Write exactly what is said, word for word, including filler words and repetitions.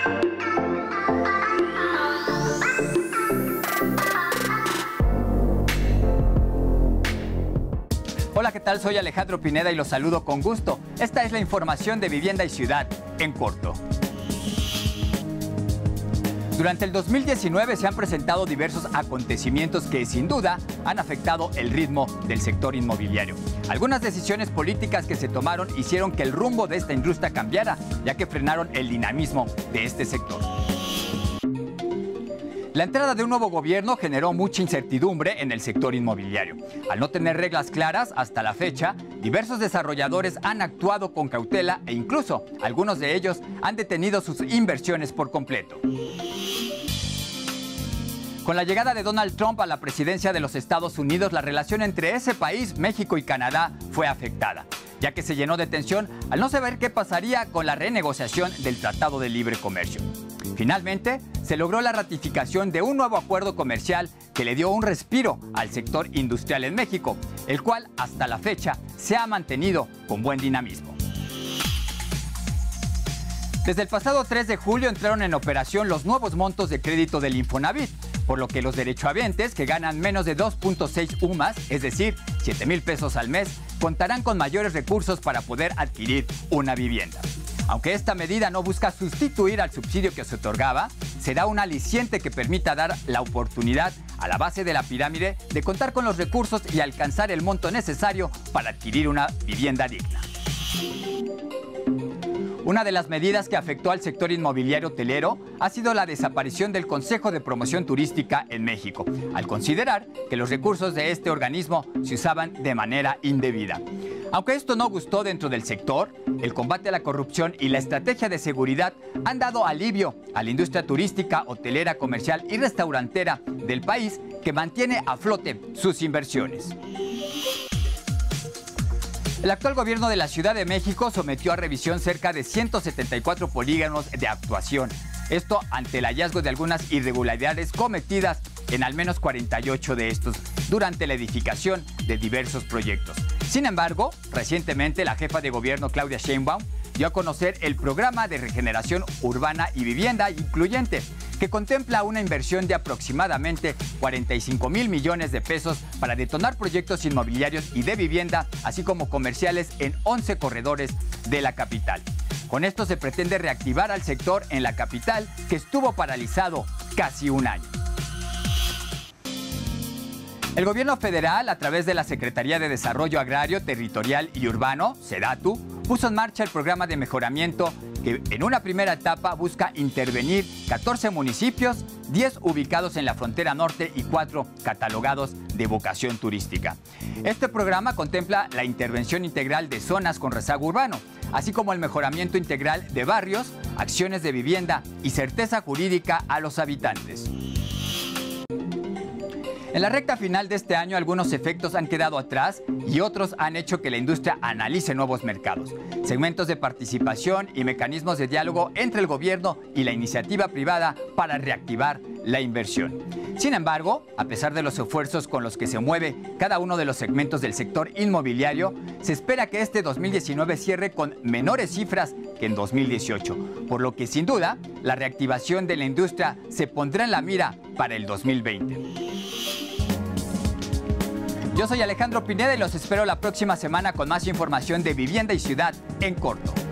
Hola, ¿qué tal? Soy Alejandro Pineda y los saludo con gusto. Esta es la información de Vivienda y Ciudad en corto. Durante el dos mil diecinueve se han presentado diversos acontecimientos que sin duda han afectado el ritmo del sector inmobiliario. Algunas decisiones políticas que se tomaron hicieron que el rumbo de esta industria cambiara, ya que frenaron el dinamismo de este sector. La entrada de un nuevo gobierno generó mucha incertidumbre en el sector inmobiliario. Al no tener reglas claras hasta la fecha, diversos desarrolladores han actuado con cautela e incluso algunos de ellos han detenido sus inversiones por completo. Con la llegada de Donald Trump a la presidencia de los Estados Unidos, la relación entre ese país, México y Canadá fue afectada, ya que se llenó de tensión al no saber qué pasaría con la renegociación del Tratado de Libre Comercio. Finalmente, se logró la ratificación de un nuevo acuerdo comercial que le dio un respiro al sector industrial en México, el cual hasta la fecha se ha mantenido con buen dinamismo. Desde el pasado tres de julio entraron en operación los nuevos montos de crédito del Infonavit, por lo que los derechohabientes que ganan menos de dos punto seis U M A S, es decir, siete mil pesos al mes, contarán con mayores recursos para poder adquirir una vivienda. Aunque esta medida no busca sustituir al subsidio que se otorgaba, se da un aliciente que permita dar la oportunidad a la base de la pirámide de contar con los recursos y alcanzar el monto necesario para adquirir una vivienda digna. Una de las medidas que afectó al sector inmobiliario hotelero ha sido la desaparición del Consejo de Promoción Turística en México, al considerar que los recursos de este organismo se usaban de manera indebida. Aunque esto no gustó dentro del sector, el combate a la corrupción y la estrategia de seguridad han dado alivio a la industria turística, hotelera, comercial y restaurantera del país, que mantiene a flote sus inversiones. El actual gobierno de la Ciudad de México sometió a revisión cerca de ciento setenta y cuatro polígonos de actuación. Esto ante el hallazgo de algunas irregularidades cometidas en al menos cuarenta y ocho de estos durante la edificación de diversos proyectos. Sin embargo, recientemente la jefa de gobierno Claudia Sheinbaum dio a conocer el programa de regeneración urbana y vivienda incluyente, que contempla una inversión de aproximadamente cuarenta y cinco mil millones de pesos para detonar proyectos inmobiliarios y de vivienda, así como comerciales en once corredores de la capital. Con esto se pretende reactivar al sector en la capital, que estuvo paralizado casi un año. El gobierno federal, a través de la Secretaría de Desarrollo Agrario, Territorial y Urbano, SEDATU, puso en marcha el programa de mejoramiento que en una primera etapa busca intervenir catorce municipios, diez ubicados en la frontera norte y cuatro catalogados de vocación turística. Este programa contempla la intervención integral de zonas con rezago urbano, así como el mejoramiento integral de barrios, acciones de vivienda y certeza jurídica a los habitantes. En la recta final de este año, algunos efectos han quedado atrás y otros han hecho que la industria analice nuevos mercados, segmentos de participación y mecanismos de diálogo entre el gobierno y la iniciativa privada para reactivar la inversión. Sin embargo, a pesar de los esfuerzos con los que se mueve cada uno de los segmentos del sector inmobiliario, se espera que este dos mil diecinueve cierre con menores cifras que en dos mil dieciocho, por lo que sin duda la reactivación de la industria se pondrá en la mira para el dos mil veinte. Yo soy Alejandro Pineda y los espero la próxima semana con más información de Vivienda y Ciudad en corto.